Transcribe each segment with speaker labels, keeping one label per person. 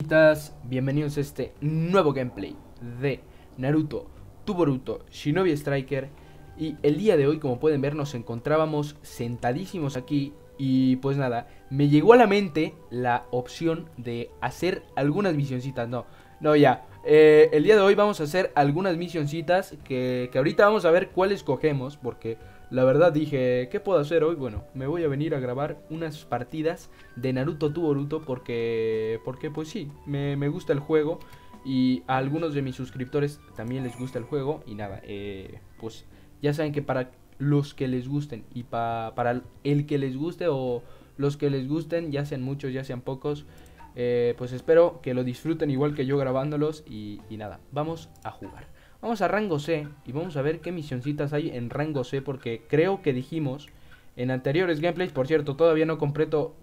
Speaker 1: Bienvenidos a este nuevo gameplay de Naruto to Boruto Shinobi Striker. Y el día de hoy, como pueden ver, nos encontrábamos sentadísimos aquí. Y pues nada, me llegó a la mente la opción de hacer algunas misioncitas. El día de hoy vamos a hacer algunas misioncitas que ahorita vamos a ver cuál escogemos, porque la verdad dije, ¿qué puedo hacer hoy? Bueno, me voy a venir a grabar unas partidas de Naruto to Boruto porque pues sí, me gusta el juego. Y a algunos de mis suscriptores también les gusta el juego. Y nada, pues ya saben que para los que les gusten y para el que les guste o los que les gusten, ya sean muchos, ya sean pocos, pues espero que lo disfruten igual que yo grabándolos. Y nada, vamos a jugar. Vamos a rango C y vamos a ver qué misioncitas hay en rango C, porque creo que dijimos en anteriores gameplays, por cierto, todavía no completo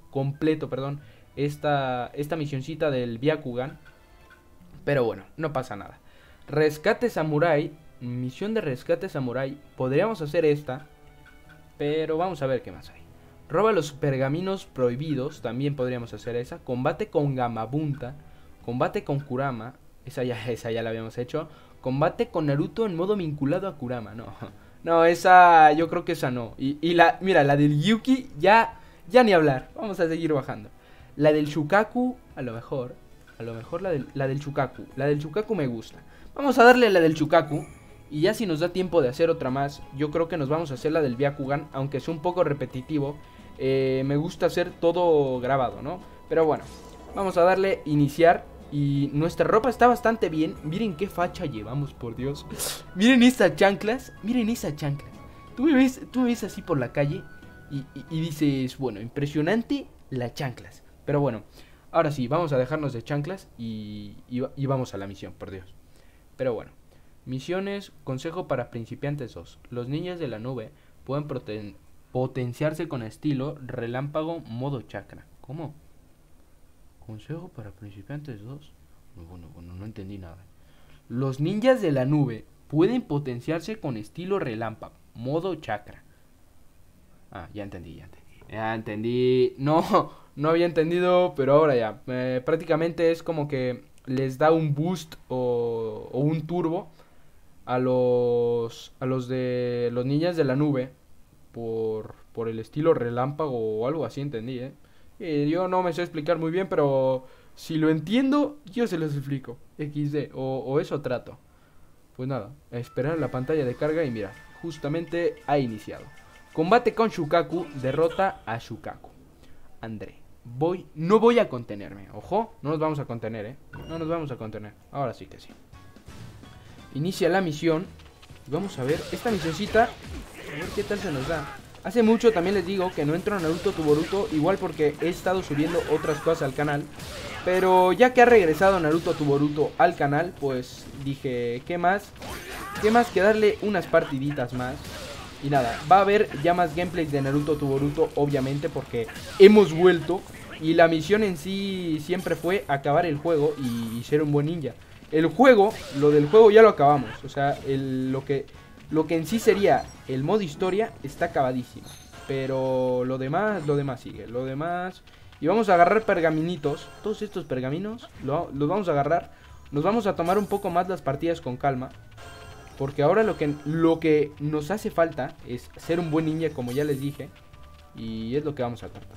Speaker 1: esta misioncita del Byakugan, pero bueno, no pasa nada. Rescate Samurai, misión de rescate Samurai, podríamos hacer esta, pero vamos a ver qué más hay. Roba los pergaminos prohibidos, también podríamos hacer esa. Combate con Gamabunta, combate con Kurama, esa ya la habíamos hecho. Combate con Naruto en modo vinculado a Kurama. No, esa, yo creo que esa no. Mira, la del Yuki, ya ni hablar. Vamos a seguir bajando. La del Shukaku, a lo mejor la del Shukaku. La del Shukaku me gusta. Vamos a darle la del Shukaku. Y ya si nos da tiempo de hacer otra más, yo creo que nos vamos a hacer la del Byakugan, aunque es un poco repetitivo. Me gusta hacer todo grabado, ¿no? Pero bueno, vamos a darle iniciar. Y nuestra ropa está bastante bien. Miren qué facha llevamos, por Dios. Miren esas chanclas. Miren esa chancla. Tú me ves así por la calle y dices, bueno, impresionante las chanclas. Pero bueno, ahora sí, vamos a dejarnos de chanclas y vamos a la misión, por Dios. Pero bueno, misiones, consejo para principiantes 2. Los ninjas de la nube pueden potenciarse con estilo relámpago modo chakra. ¿Cómo? Consejo para principiantes 2. Bueno, no entendí nada. Los ninjas de la nube pueden potenciarse con estilo relámpago, modo chakra. Ah, ya entendí. No había entendido, pero ahora ya. Prácticamente es como que les da un boost o un turbo a los de los ninjas de la nube por el estilo relámpago o algo así, entendí, yo no me sé explicar muy bien, pero si lo entiendo, yo se los explico. XD, o eso trato. Pues nada, a esperar la pantalla de carga y mira, justamente ha iniciado. Combate con Shukaku, derrota a Shukaku. André, no voy a contenerme. Ojo, no nos vamos a contener, no nos vamos a contener. Ahora sí que sí. Inicia la misión. Vamos a ver esta misioncita, a ver qué tal se nos da. Hace mucho también les digo que no entro a Naruto to Boruto, igual porque he estado subiendo otras cosas al canal. Pero ya que ha regresado Naruto to Boruto al canal, pues dije, ¿qué más que darle unas partiditas más? Y nada, va a haber ya más gameplays de Naruto to Boruto, obviamente, porque hemos vuelto. Y la misión en sí siempre fue acabar el juego y ser un buen ninja. Lo del juego ya lo acabamos, o sea, lo que en sí sería el modo historia está acabadísimo. Pero lo demás sigue. Y vamos a agarrar pergaminitos. Todos estos pergaminos los vamos a agarrar. Nos vamos a tomar un poco más las partidas con calma. Porque ahora lo que nos hace falta es ser un buen ninja, como ya les dije. Y es lo que vamos a tratar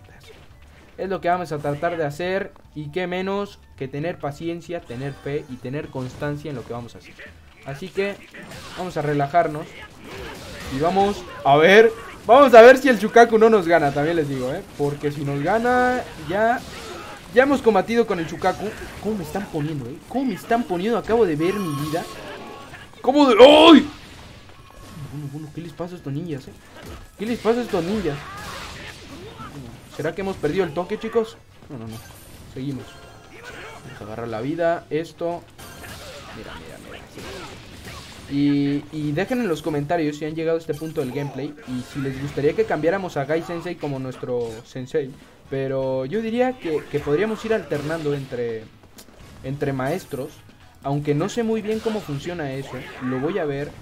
Speaker 1: de hacer. Y qué menos que tener paciencia, tener fe y tener constancia en lo que vamos a hacer. Así que vamos a relajarnos y vamos a ver si el Shukaku no nos gana, también les digo, porque si nos gana, ya hemos combatido con el Shukaku. ¿Cómo me están poniendo, ¿Cómo me están poniendo? Acabo de ver mi vida. ¿Cómo de...? ¡Ay! Bueno, ¿qué les pasa a estos ninjas, ¿Qué les pasa a estos ninjas? ¿Será que hemos perdido el toque, chicos? No. Seguimos. Vamos a agarrar la vida, esto. Mira. Y dejen en los comentarios si han llegado a este punto del gameplay y si les gustaría que cambiáramos a Gai Sensei como nuestro sensei. Pero yo diría que podríamos ir alternando entre maestros, aunque no sé muy bien cómo funciona eso. Lo voy a ver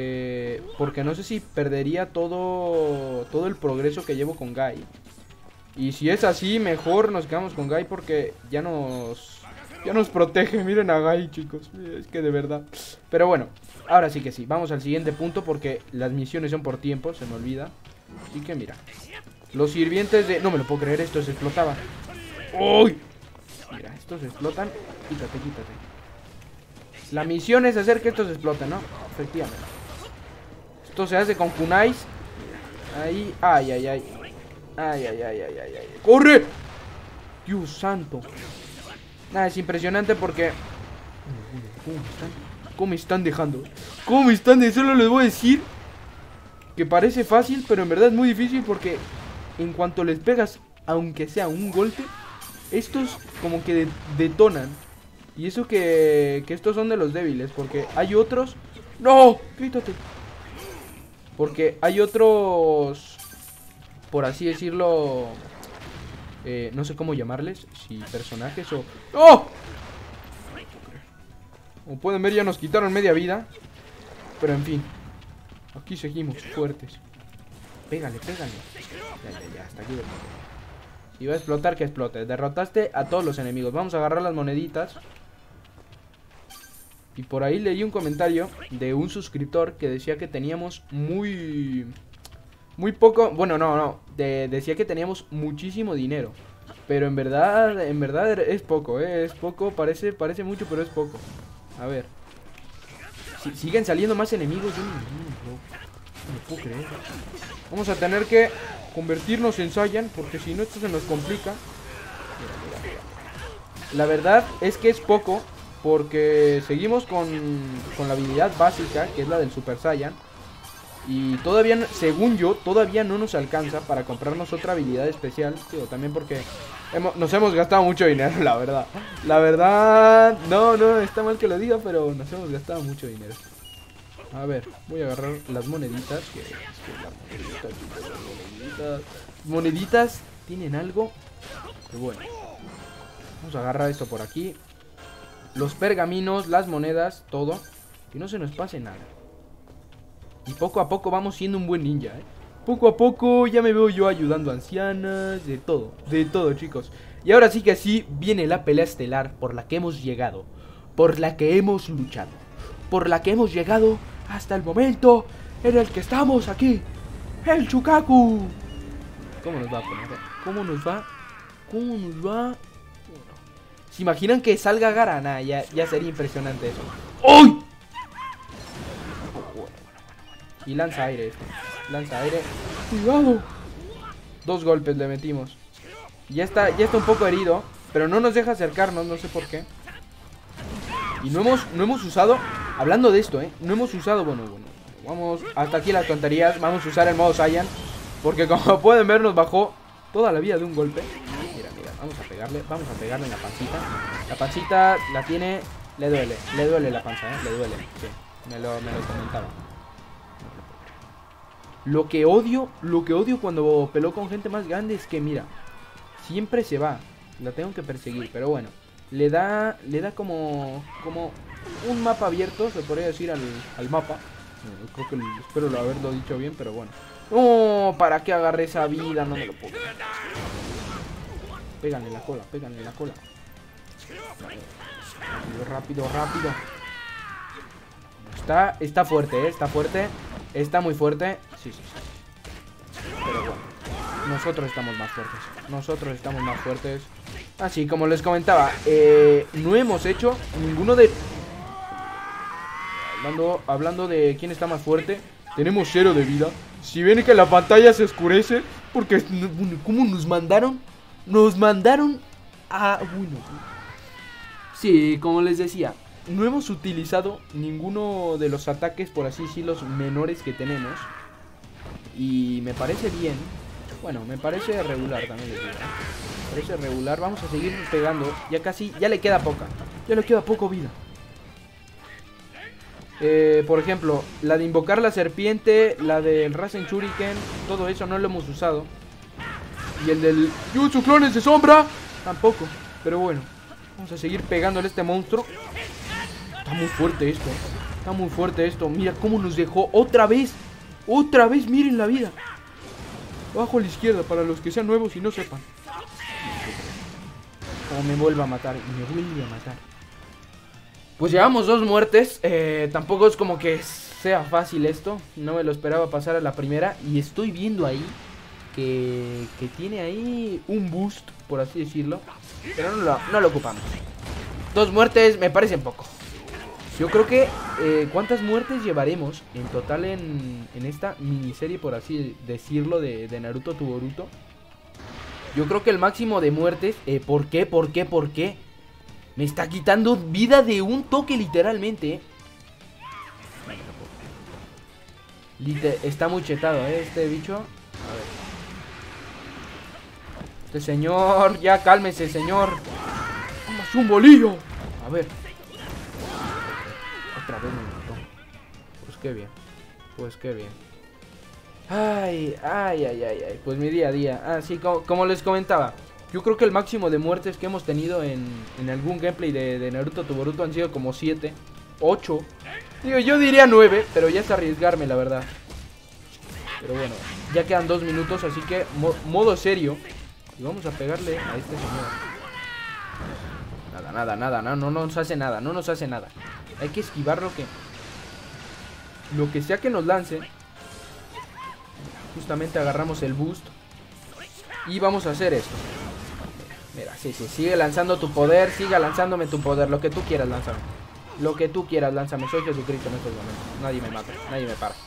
Speaker 1: porque no sé si perdería todo el progreso que llevo con Gai. Y si es así, mejor nos quedamos con Guy porque ya nos protege. Miren a Guy, chicos. Es que de verdad. Pero bueno, ahora sí que sí. Vamos al siguiente punto porque las misiones son por tiempo, se me olvida. Así que mira. Los sirvientes de... No me lo puedo creer, esto se explotaba. ¡Uy! Mira, estos se explotan. Quítate, quítate. La misión es hacer que estos exploten, ¿no? Efectivamente. Esto se hace con kunais. Ahí, ay, ay, ay. Ay, ay, ay, ay, ay, ay. ¡Corre! Dios santo. Nada, es impresionante porque... ¿Cómo me están dejando? ¿Cómo me están dejando? Solo les voy a decir que parece fácil, pero en verdad es muy difícil porque en cuanto les pegas, aunque sea un golpe, estos como que detonan. Y eso que estos son de los débiles, porque hay otros... ¡No! ¡Quítate! Porque hay otros, por así decirlo, no sé cómo llamarles, si personajes o... ¡Oh! Como pueden ver, ya nos quitaron media vida. Pero en fin, aquí seguimos fuertes. Pégale, pégale. Ya, hasta aquí. Si va a explotar, que explote. Derrotaste a todos los enemigos. Vamos a agarrar las moneditas. Y por ahí leí un comentario de un suscriptor que decía que teníamos muy poco. Bueno, no. Decía que teníamos muchísimo dinero. Pero en verdad es poco, es poco. Parece mucho, pero es poco. A ver. Siguen saliendo más enemigos. Yo no me puedo creer. Vamos a tener que convertirnos en Saiyan, porque si no esto se nos complica. Mira. La verdad es que es poco, porque seguimos con la habilidad básica, que es la del Super Saiyan. Y todavía, según yo, todavía no nos alcanza para comprarnos otra habilidad especial. Digo, también porque nos hemos gastado mucho dinero, la verdad. La verdad, no, está mal que lo diga, pero nos hemos gastado mucho dinero. A ver, voy a agarrar las moneditas. Las moneditas tienen algo. Pero bueno, vamos a agarrar esto por aquí. Los pergaminos, las monedas, todo. Que no se nos pase nada. Y poco a poco vamos siendo un buen ninja, ¿eh? Poco a poco ya me veo yo ayudando a ancianas. De todo, chicos. Y ahora sí que sí, viene la pelea estelar por la que hemos llegado. Por la que hemos luchado. Por la que hemos llegado hasta el momento en el que estamos aquí. ¡El Chukaku! ¿Cómo nos va a poner? ¿Cómo nos va? ¿Se imaginan que salga Garana? Ya sería impresionante eso. ¡Uy! Y lanza aire este. Lanza aire. ¡Cuidado! 2 golpes le metimos. Ya está un poco herido, pero no nos deja acercarnos, no sé por qué. Y no hemos usado, hablando de esto, no hemos usado, bueno, vamos, hasta aquí las tonterías. Vamos a usar el modo Saiyan, porque como pueden ver nos bajó toda la vida de un golpe. Mira, vamos a pegarle en la pancita. La pancita la tiene, le duele la panza, le duele, sí, me lo comentaba. Lo que odio cuando peleo con gente más grande es que, mira, siempre se va. La tengo que perseguir, pero bueno. Le da como un mapa abierto, se podría decir, al mapa. Creo que espero haberlo dicho bien, pero bueno. No, ¿para qué agarré esa vida? No me lo puedo creer. Pégale en la cola. Rápido. Está fuerte, está fuerte. Está muy fuerte. Sí. Pero bueno, nosotros estamos más fuertes. Así como les comentaba, no hemos hecho ninguno de... Hablando de quién está más fuerte, tenemos 0 de vida. Si ven que la pantalla se oscurece, porque ¿cómo nos mandaron? Nos mandaron a... Bueno, sí, como les decía, no hemos utilizado ninguno de los ataques, por así decirlo, menores que tenemos. Y me parece bien. Bueno, me parece regular también, les digo. Me parece regular. Vamos a seguir pegando. Ya le queda poca. Ya le queda poco vida. Por ejemplo, la de invocar la serpiente, la del Rasen Shuriken, todo eso no lo hemos usado. Y el del Jutsu Clones de Sombra, tampoco. Pero bueno, vamos a seguir pegándole a este monstruo. Está muy fuerte esto. Mira cómo nos dejó otra vez. Miren la vida. Abajo a la izquierda, para los que sean nuevos y no sepan. O me vuelva a matar, y me vuelve a matar. Pues llevamos 2 muertes. Tampoco es como que sea fácil esto. No me lo esperaba pasar a la primera. Y estoy viendo ahí que tiene ahí un boost, por así decirlo. Pero no lo ocupamos. 2 muertes me parecen poco. Yo creo que ¿cuántas muertes llevaremos en total en esta miniserie, por así decirlo, de Naruto to Boruto? Yo creo que el máximo de muertes... ¿Por qué? ¿Por qué? ¿Por qué? Me está quitando vida de un toque, literalmente. Está muy chetado, este bicho. A ver. Este señor, ya cálmese, señor. ¡Vamos, un bolillo! A ver. Otra vez me mató. Pues qué bien. Pues qué bien. Ay. Pues mi día a día. Sí, como les comentaba. Yo creo que el máximo de muertes que hemos tenido en algún gameplay de Naruto to Boruto han sido como 7, 8. Digo, yo diría 9, pero ya es arriesgarme, la verdad. Pero bueno, ya quedan 2 minutos, así que modo serio. Y vamos a pegarle a este señor. Nada, no nos hace nada, no nos hace nada. Hay que esquivar lo que sea que nos lance. Justamente agarramos el boost y vamos a hacer esto. Mira, sí, sigue lanzando tu poder, siga lanzándome tu poder, lo que tú quieras, lánzame. Lo que tú quieras, lánzame, soy Jesucristo en estos momentos. Nadie me mata, nadie me para.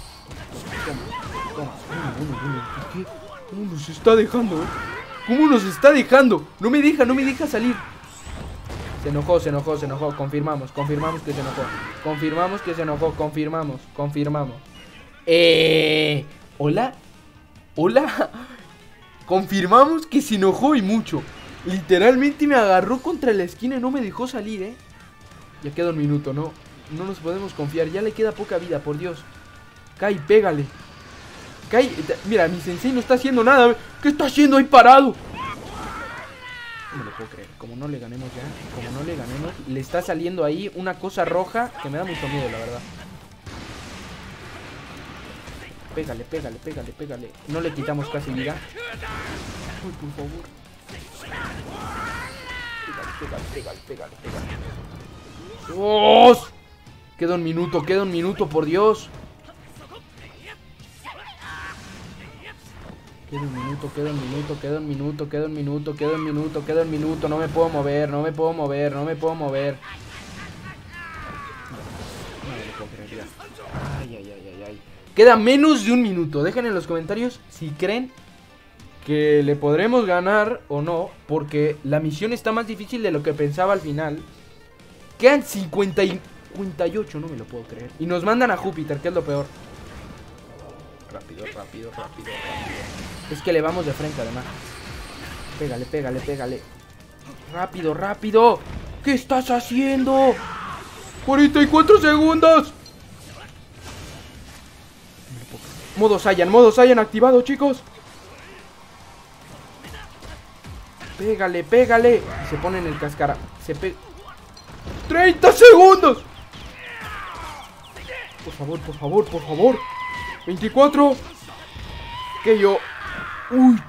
Speaker 1: Toma. ¿Qué? ¿Cómo nos está dejando, ¿Cómo nos está dejando? No me deja salir. Se enojó, confirmamos que se enojó. Confirmamos que se enojó, confirmamos. ¿Hola? Confirmamos que se enojó y mucho. Literalmente me agarró contra la esquina y no me dejó salir, Ya queda un minuto, no nos podemos confiar. Ya le queda poca vida, por Dios. Kai, pégale. Kai, mira, mi sensei no está haciendo nada. ¿Qué está haciendo ahí parado? No me lo puedo creer. Como no le ganemos ya. Le está saliendo ahí una cosa roja que me da mucho miedo, la verdad. Pégale. No le quitamos casi vida. Uy, por favor. Pégale. ¡Dios! Queda un minuto, por Dios. Queda un minuto. No me puedo mover. No me puedo creer ya. Ay. Queda menos de un minuto. Dejen en los comentarios si creen que le podremos ganar o no, porque la misión está más difícil de lo que pensaba al final. Quedan 58, no me lo puedo creer. Y nos mandan a Júpiter, que es lo peor. Rápido. Es que le vamos de frente, además. Pégale. Rápido. ¿Qué estás haciendo? 44 segundos. Modo Saiyan activado, chicos. Pégale. Se pone en el cascara. 30 segundos. Por favor. 24. Que yo. Uy.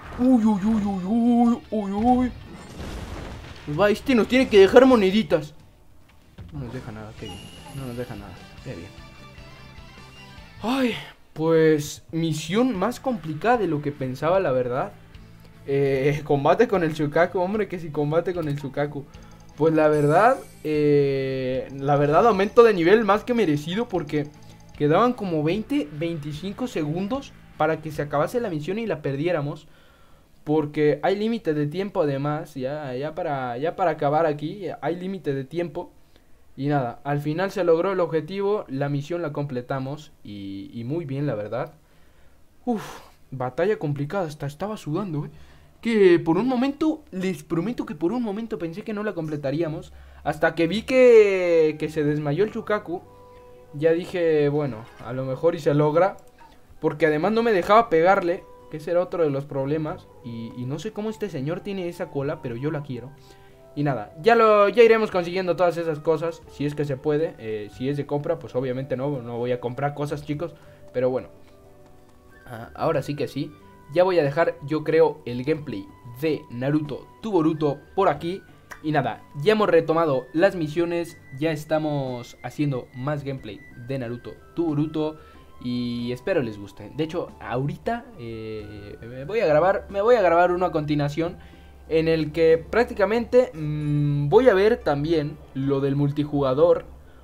Speaker 1: Este nos tiene que dejar moneditas. No nos deja nada, qué bien. Qué bien. Ay, pues misión más complicada de lo que pensaba, la verdad. Combate con el Shukaku, hombre, que si combate con el Shukaku. Pues la verdad, aumento de nivel más que merecido, porque quedaban como 20-25 segundos para que se acabase la misión y la perdiéramos. Porque hay límite de tiempo, además, ya para acabar aquí, hay límite de tiempo. Y nada, al final se logró el objetivo, la misión la completamos y muy bien, la verdad. Batalla complicada, estaba sudando, Que por un momento, les prometo que por un momento pensé que no la completaríamos. Hasta que vi que se desmayó el Shukaku. Ya dije, bueno, a lo mejor y se logra. Porque además no me dejaba pegarle, que ese era otro de los problemas. Y no sé cómo este señor tiene esa cola, pero yo la quiero. Y nada, ya iremos consiguiendo todas esas cosas, si es que se puede. Si es de compra, pues obviamente no voy a comprar cosas, chicos. Pero bueno, ahora sí que sí. ya voy a dejar, yo creo, el gameplay de Naruto to Boruto por aquí. Y nada, ya hemos retomado las misiones, ya estamos haciendo más gameplay de Naruto to Boruto. Y espero les guste. De hecho, ahorita me voy a grabar uno a continuación, en el que prácticamente voy a ver también lo del multijugador,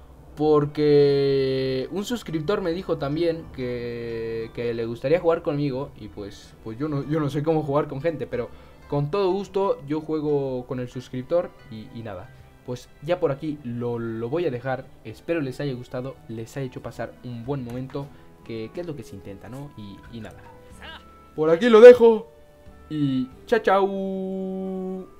Speaker 1: porque un suscriptor me dijo también que le gustaría jugar conmigo. Y pues yo no sé cómo jugar con gente, pero con todo gusto yo juego con el suscriptor. Y nada, pues ya por aquí lo voy a dejar. Espero les haya gustado, les haya hecho pasar un buen momento, que es lo que se intenta, ¿no? Y nada, por aquí lo dejo. Y chao, chao.